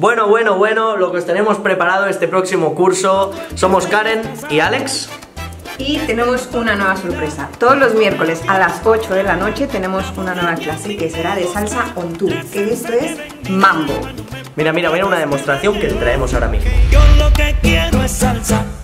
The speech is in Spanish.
Bueno, lo que os tenemos preparado este próximo curso. Somos Karen y Alex. Y tenemos una nueva sorpresa. Todos los miércoles a las 8 de la noche tenemos una nueva clase que será de salsa on tour, que esto es mambo. Mira una demostración que te traemos ahora mismo. Yo lo que quiero es salsa.